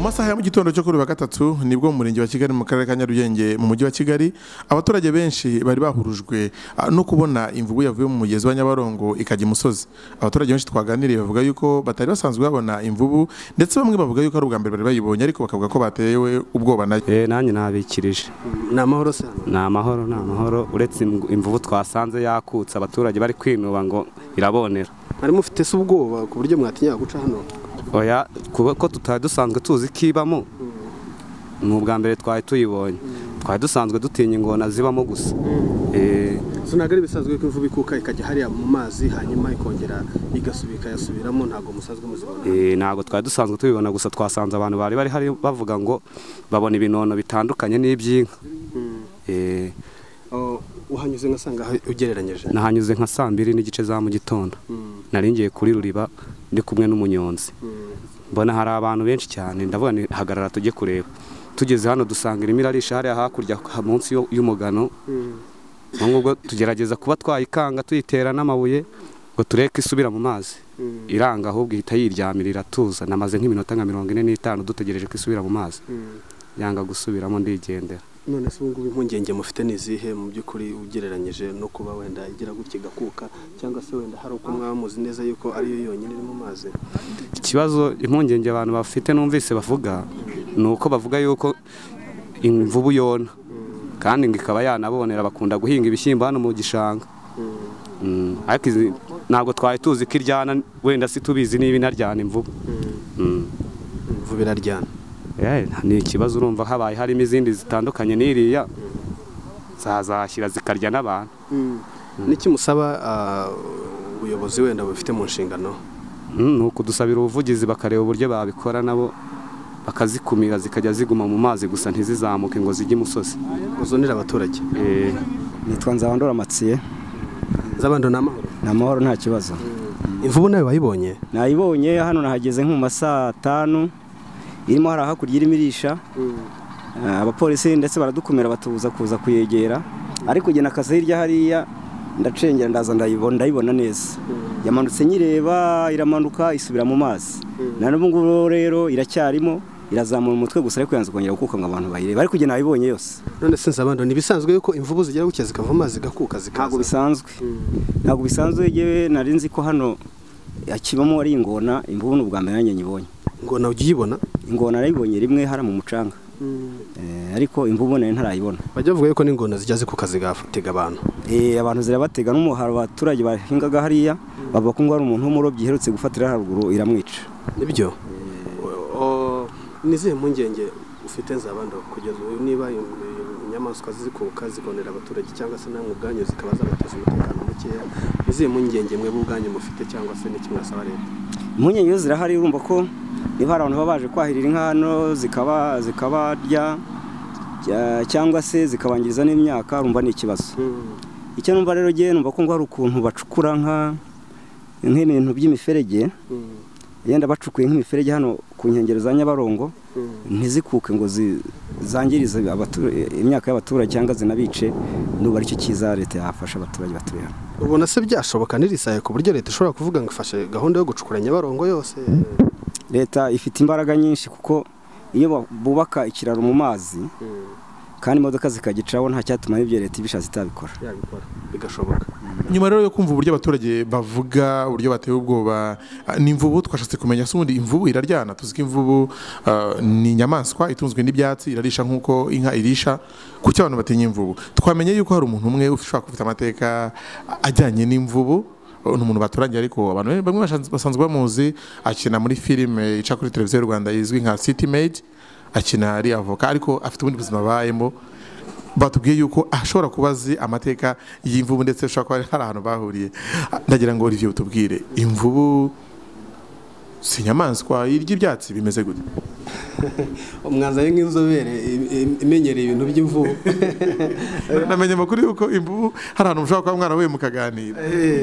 masaha ya mu gitondo cyo kuri wa gatatu nibwo mu murenge wa Kigali mu karere ka Nyarugenge mu mujyi wa Kigali abaturage benshi bari bahurujwe no kubona imvubu yavuye mu mugezi wa Nyabarongo ikajya imusozi. Abaturage benshi twaganiriye bavuga yuko batari basanzwe babona imvubu ndetse bamwe bavuga yuko ari ubwa mbere bari bayibonye ariko bakavuga ko batewe ubwoba nayo. Nanjye nabikirije. Namahoro se? Namahoro uretse imvubu twasanze yakutse abaturage bari kwinuba ngo irabonera. Ari mufite se ubwoba ku buryo mwatinya guca hano? Oya ko tutari dusanzwe tuzi kibamo n'ubwa mbere twari tuyibonye twari dusanzwe dutinya ingona zibamo gusa. Sunagari bisanzwe ko imvubu ikuka ikajya hariya mu mazi hanyuma ikongera igasubika yasubiramo ntago musanzwe muzibona? Ntago twari dusanzwe tubibona gusa twasanze abantu bari hari bavuga ngo babona ibinono bitandukanye n'iby'inka. Uhanyuze ngasanga ugereranyeje? Nahanyuze nka 2:00 n'igice za mu gitondo. Nari ngiye kuri Ruriba ndi kumwe n'umunyonzi. Mbona hari abantu benshi cyane ndabona hagarara tujye kureba. Tugeze hano dusanga irimo irarisha hariya hakurya munsi y'umugano. Ngubwo tugerageza kuba twayikanga tuyitera n'amabuye ngo tureke isubira mu mazi. Iranga ahubwo ihita yiryamirira tuza namaze nk'iminota nka 45 dutegereje ko isubira mu mazi. Yanga gusubiramo ndigendera. None se ubungubu impungenge mufite nizihe mu by'ukuri ugereranyije no kuba wenda igira gutya gakuka cyangwa se wenda hari uko mwamuzi neza yuko ari yo yonyine iri mu mazi? Ikibazo impungenge abantu bafite numvise bavuga nuko bavuga yuko imvubu yona kandi ngikaba yanabonera bakunda guhinga ibishyimbo hano mu gishanga. Ariko ntabwo twari tuzi ko iryana wenda si tubizi niba inaryana imvubu. Imvubu iraryana? Ni ikibazo urumva habaye harimo izindi zitandukanye n'iriya zazashyira zikarya n'abantu. Niki musaba ubuyobozi wenda bufite mu nshingano? Nuko dusabira ubuvugizi bakareba uburyo babikora nabo bakazikumira zikajya ziguma mu mazi gusa ntizizamuke ngo zijye imusozi. Uzonera abaturage? Nitwa Nzabandora Matsiye. Nzabandora n'amahoro? N'amahoro nta kibazo. Imvubu nawe wayibonye? Nayibonye hano nahageze nko mu masaha 5. Irimo hari hakurya irimo irisha. Abapolisi ndetse baradukumira batubuza kuza kuyegera ariko jye nakaze hirya hariya ndacengera ndaza ndayibona neza. Yamanutse nyireba iramanuka isubira mu mazi. Na n'ubu ngubu rero iracyarimo irazamura umutwe gusa ariko yanze kongera gukuka ngo abantu bayireba ariko jye nabibonye yose. None se Nzabandora nibisanzwe yuko imvubu zigira gutya zikava mu mazi gakuka zikaza? Ntabwo bisanzwe yewe nari nzi ko hano yakibamo ari ingona. Imvubu n'ubwa mbere nanjye nyibonye. Ingona ugiyibona? Ingona narayibonye rimwe hara mu mucanga. Ariko imvubu nayo ntarayibona. Bajya bavuga yuko n'ingona zijya zikuka zigatega abantu? Abantu zirabatega n'umuharo abaturage bahingaga hariya bavuga ko ngo ari umuntu w'umurobyi iherutse gufatira haruguru iramwica. Nibyo? Nizihe mpungenge ufite Nzabandora kugeza ubu niba inyamaswa zikuka zikonera abaturage cyangwa se namwe ubwanyu zikaba zabateza umutekano mukeya? Nizihe mpungenge mwe ubwanyu mufite cyangwa se n'iki mwasaba leta? Impungenge zirahari urumva ko niba hari abantu babaje kwahirira inka hano zikabarya cyangwa se zikabangiriza n'imyaka urumva ni ikibazo. Icyo numva rero giye numva ko ngo hari ukuntu bacukura nk'ibintu by'imiferege yenda bacukuye nk'imiferege hano ku nkengero za Nyabarongo ntizikuke ngo zangirize imyaka y'abaturage cyangwa zinabice. Nuba aricyo cyiza leta yafasha abaturage batuye hano. Ubona se byashoboka n'irisaye ku buryo leta ishobora kuvuga ngo ifashe gahunda yo gucukura Nyabarongo yose? Leta ifite imbaraga nyinshi kuko iyo bubaka ikiraro mu mazi kandi imodoka zikagicaho nta cyatuma ibyo leta ibishatse itabikora. Bigashoboka. Nyuma rero yo kumva uburyo abaturage bavuga uburyo batewe ubwoba n'imvubu twashatse kumenya se ubundi imvubu iraryana. Tuzi ko imvubu ni inyamaswa itunzwe n'ibyatsi irarisha nk'uko inka irisha. Kuki abantu batinya imvubu? Twamenye yuko hari umuntu umwe ushobora kufite amateka ajyanye n'imvubu n'umuntu baturangiye ariko abantu bamwe basanzwe bamuzi akina muri filime ica kuri televiziyo y'u Rwanda izwi nka City Maid. Akina ari avoka ariko afite ubundi buzima bayemo. Batubwiye yuko ashobora kubazi amateka y'imvubu ndetse ashobora kuba hari ahantu bahuriye. Ndagira ngo Olivier utubwire imvubu si inyamaswa irya ibyatsi bimeze gute? Umwanzanye nk'inzobere imenyereye ibintu by'imvubu. Namenye amakuru yuko imvubu hari ahantu mushobora kuba mwarahuye mukaganira.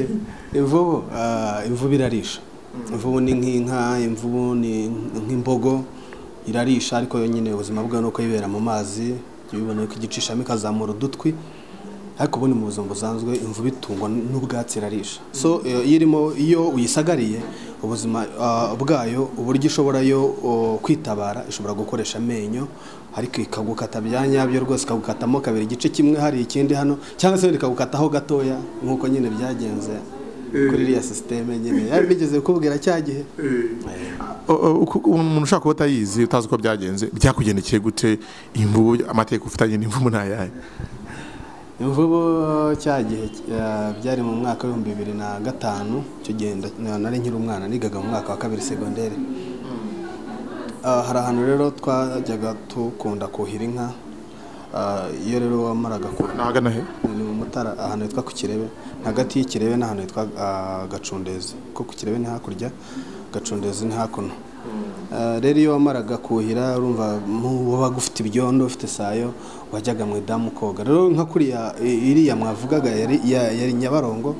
Imvubu irarisha. Imvubu ni nk'inka, imvubu ni nk'imbogo irarisha ariko yonyine ubuzima bwayo nuko yibera mu mazi. Ubibona ko igicishamo ikazamura udutwi ariko ubundi mu buzima busanzwe imvubu itungwa n'ubwatsi irarisha. So iyo uyisagariye ubuzima bwayo uburyo ishobora yo kwitabara ishobora gukoresha amenyo ariko ikagukata bya nyabyo rwose ikagukatamo kabiri igice kimwe hari ikindi hano cyangwa se ikagukataho gatoya nk'uko nyine byagenze kuri iriya systeme nyine yari bigeze kubwira cyagihe. Umuntu ushaka kuba utayizi utazi uko byagenze byakugendekeye gute imvubu amateka ufitanye n'imvubu ntayaye? Imvubu cyagihe byari mu mwaka wa 2005 cyo genda nari nkiri umwana nigaga mu mwaka wa 2 secondaire. Hari ahantu rero twajyaga tukunda kuhira inka. Iyo rero wamaraga nagana he ni mu Mutara ahantu hitwa ku Kirebe hagati y'Ikirebe n'ahantu hitwa Gacundezi ko ku Kirebe ni hakurya Gacundezi ni hakuno. Rero iyo wamaraga kuhira urumva wabaga ufite ibyondo ufite sayo wajyaga mu idamu koga. Rero nka kuriya iriya mwavugaga yari Nyabarongo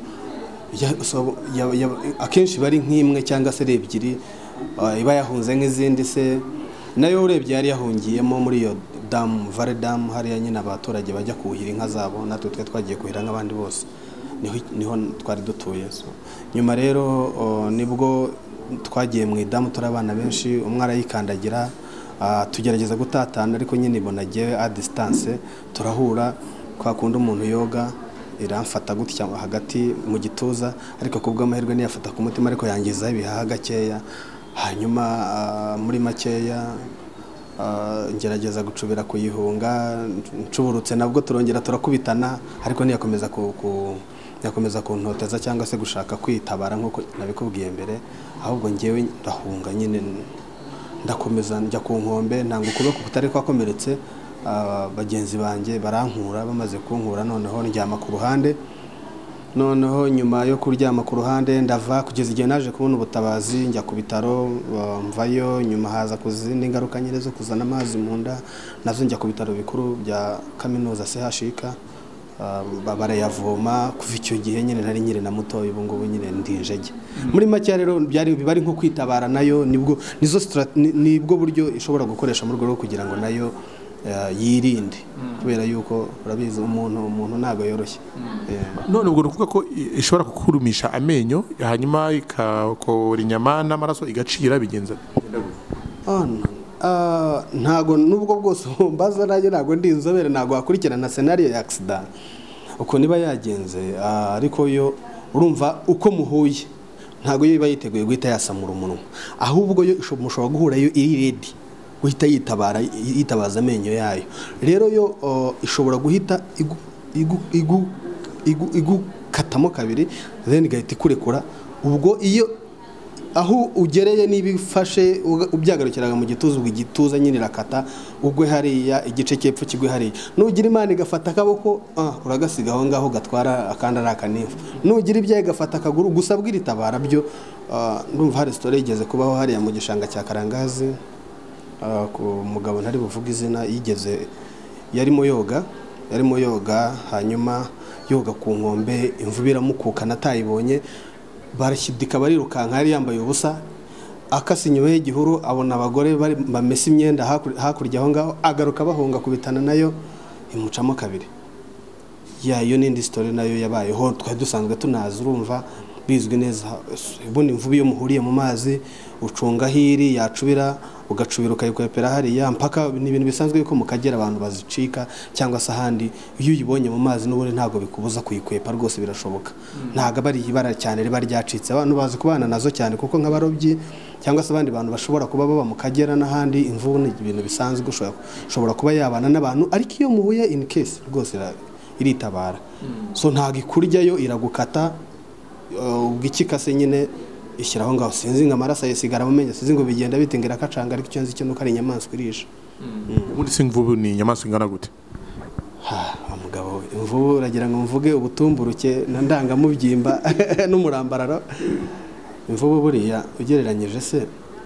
akenshi bari nk'imwe cyangwa se ebyiri iba yahunze nk'izindi se nayo urebye yari yahungiyemo muri iyo damu Vale Dam hariya nyine abaturage bajya kuhira inka zabo natwe twe twagiye kuhira nk'abandi bose niho twari dutuye. Nyuma rero nibwo twagiye mu idamu turi abana benshi umwe arayikandagira tugerageza gutatana ariko nyine ibona giye a distance turahura kwa kundi umuntu yoga iramfata gutya hagati mu gituza ariko kubwo amahirwe niyafata ku mutima ariko yangiza ibihaha gakeya. Hanyuma muri makeya ngerageza gucubira kuyihunga ncuburutse nabwo turongera turakubitana ariko niyakomeza kuntoteza cyangwa se gushaka kwitabara nkuko nabikubwiye mbere ahubwo ngewe ndahunga nyine ndakomeza njya ku nkombe ntango ukuboko kutari kwakomeretse. Bagenzi banjye barankura bamaze kunkura noneho njyama ku ruhande noneho nyuma yo kuryama ku ruhande ndava kugeza igihe naje kubona ubutabazi njya ku bitaro mvayo nyuma haza kuzindi ngaruka nyine zo kuzana amazi mu nda nazo njya ku bitaro bikuru bya kaminuza CHUK barayavoma kuva icyo gihe nyine nari nyire na muto ubu ngubu nyine ndinjege. Muri make rero bari nko kwitabara nayo nibwo buryo ishobora gukoresha mu rwego kugira ngo nayo yirinde kubera yuko urabizi umuntu ntago yoroshye. None ubwo nukuvuga ko ishobora kukurumisha amenyo hanyuma ikakora inyama n'amaraso igacira bigenza ntago nubwo bwose mbaza nayo ntago ndi inzobere ntago hakurikirana scenario ya accident uko niba yagenze ariko yo urumva uko muhuye ntago yo iba yiteguye guhita yasamura umunwa ahubwo yo mushobora guhura yo iri ready guhita yitabaza amenyo yayo. Rero yo ishobora guhita igukatamo kabiri then igahita ikurekura ubwo iyo aho ugereye nibifashe ubyagarukiraga mu gituza ubwo igituza nyine rakata ugwe hariya igice cyepfo kigwe hariya nugira imana igafata akaboko uragasiga aho ngaho gatwara akanda arakanifu nugira ibyaye gafata akaguru gusa bwiritabara byo ndumva hari story igeze kubaho hariya mu gishanga cya Karangazi ku mugabo ntari buvuga izina yigeze yarimo yoga hanyuma yoga ku nkombe imvubu iramukuka natayibonye barashyidika barirukanka yari yambaye ubusa akasinywe igihuru abona abagore bamesa imyenda hakurya aho ngaho agaruka bahunga kubitana nayo imucamo kabiri. Iyo n'indi story nayo yabayeho twari dusanzwe tunazi urumva bizwi neza ubundi imvubu yo muhuriye mu mazi ucunga hiri yacubira ugacubira ukayikwepera hariya mpaka ni ibintu bisanzwe yuko mukagera abantu bazicika cyangwa se ahandi iyo uyibonye mu mazi n'ubundi ntago bikubuza kuyikwepa rwose birashoboka. Ntago bari ibara cyane riba ryacitse abantu bazi kubana nazo cyane kuko nk'abarobyi cyangwa se abandi bantu bashobora kuba baba mu Kagera n'ahandi imvubu ni ibintu bisanzwe ushobora kuba yabana n'abantu ariko iyo muhuye in case rwose iritabara. So ntago ikuryayo iragukata ubwikikase nyine ishyiraho ngaho sinzi ngo amaraso yesigara mu menyo sinzi ngo bigenda bitengera kacanga ariko icyo nzi cyo nuko ari inyamaswa irisha. Ubundi imvubu ni inyamaswa ingana gute? Umugabo imvubu uragira ngo mvuge ubutumburuke na ndangamubyimba n'umurambararo. Imvubu buriya ugereranyije se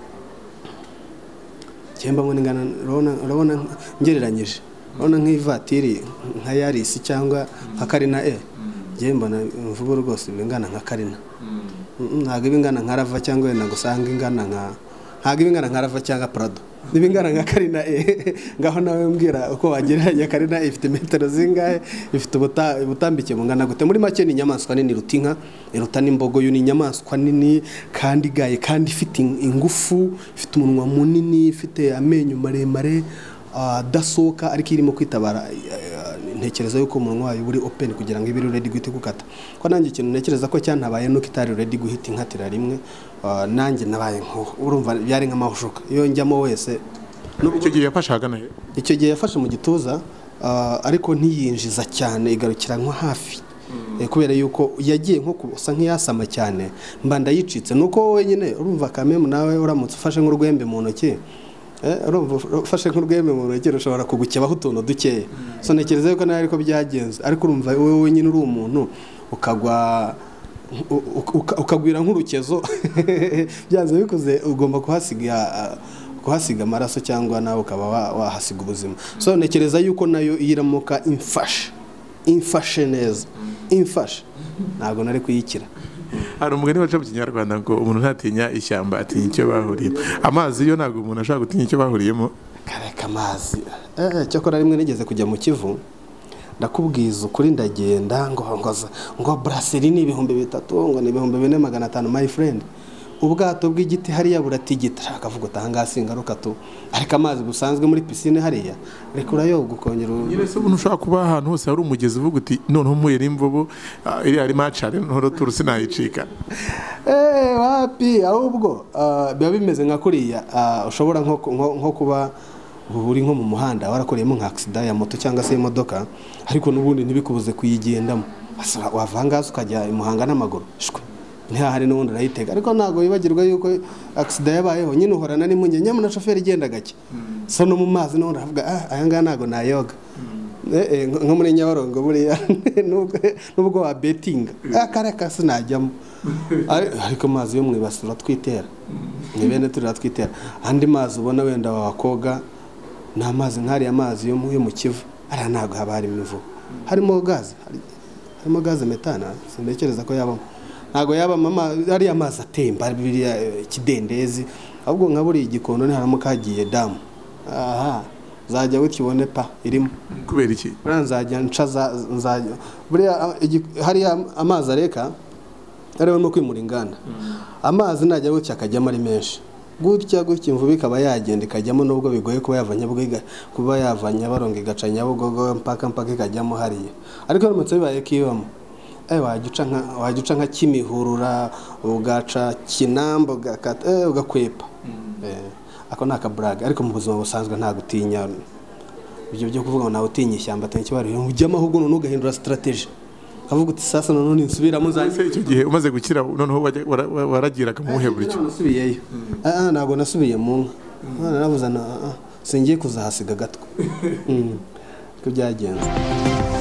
cyemba ngo ningana urabona ngereranyije urabona nk'ivatiri nka Yaris cyangwa nka Karina mbona imvubu rwose bingana nka Karina ntago ibingana nka Rava cyangwa wenda gusanga ingana nka ntago ibingana nka Rava cyangwa Prado nibingana nka Karina ngaho nawe mbwira uko wagereranya Karina ifite metero zingahe ifite ubutambike bungana gute muri make ni inyamaswa nini rutinka iruta n'imbogo yo ni inyamaswa nini kandi gaye kandi ifite ingufu ifite umunwa munini ifite amenyo maremare dasoka ariko irimo kwitabara ntekereza yuko umunwa wayo uri open kugira ngo ibiri ready guhita gukata ko nanjye ikintu ntekereza ko cyantabaye nuko itari ready guhita inkatira rimwe nanjye nabaye nko urumva byari nk'amahushuka iyo njyamo wese icyo gihe yafashe hagana he icyo gihe yafashe mu gituza ariko ntiyinjiza cyane igarukira nko hafi kubera yuko yagiye nko kusa nk'iyasama cyane mbanda yicitse nuko wenyine urumva kameme nawe uramutse ufashe nk'urwembe mu ntoki ufashe nk'urwembe mu ntoki ushobora kugukebaho utuntu dukeya so ntekereza yuko nawe ariko byagenze ariko urumva wowe wenyine uri umuntu ukagwira nk'urukezo byanze bikuze ugomba kuhasiga amaraso cyangwa nawe ukaba wahasiga ubuzima so ntekereza yuko nayo iramuka imfashe neza imfashe ntabwo nari kuyikira hari umugani waca mu kinyarwanda ngo umuntu ntatinya ishyamba atinya icyo bahuriyemo amazi yo ntabwo umuntu ashobora gutinya icyo bahuriyemo kareka amazi cyakora rimwe nigeze kujya mu Kivu ndakubwiza ukuri ndagenda ngo brasserie ni 3,000 ngo ni 4,500 my friend ubwato bw'igiti hariya buratigita akavuga utahangasi ingaruka tu ariko amazi busanzwe muri piscine hariya reka urayoga ukongera nyine se umuntu ushaka kuba ahantu hose hari umugezi uvuga uti noneho muye n'imvubu iri hari macare ntoro turusi nayicika wapi ahubwo biba bimeze nka kuriya ushobora nko kuba uri nko mu muhanda warakoreyemo nka accident ya moto cyangwa se imodoka ariko nubundi ntibikubuze kuyigendamo wavangaza ukajya imuhanga n'amaguru ntihari n'ubundi urayitega ariko ntabwo wibagirwa yuko accident yabayeho nyine uhorana n'impungenge nyamara shoferi igenda gake so no mu mazi n'ubundi aravuga aya ngaya ntabwo nayoga nko muri Nyabarongo buriya nubwo wa betinga akareka sinajyamo ariko amazi yo mu ibasura twitera ni bene turatwitera andi mazi ubona wenda wakoga nta mazi nk'ariya amazi yo mu Kivu ariya ntabwo haba harimo imivu harimo gaze metana sintekereza ko yabamo ntago yaba mama ari amazi atemba biriya kidendezi ahubwo nka buri igikondo ni haramo kagiye damu zajya wikibone pa irimo kubera iki nzajya nzajya buriya hari amazi areka ariho no kwimura inganda amazi najya gutya akajyamo ari menshi gutya imvubu ikaba yagenda ikajyamo nubwo bigoye kuba yavanya baronga igaca Nyabugogo mpaka ikajyamo hariya ariko n'umutse bibaye kibamo wajya nka Kimihurura ugaca Kinamba ugakwepa ako ni akaburage ariko mu buzima busanzwe nta gutinya ibyo byo kuvuga ngo nawe utinya ishyamba atanye kibariro ujyamo ahubwo none ugahindura strategy kavuga uti sasa none nsubiramo zanjye icyo gihe umaze gukira noneho waragiraga mu buhe buryo nasubiyeyo ntabwo nasubiye mu nka naravuze singiye kuzahasiga gatwe ko byagenze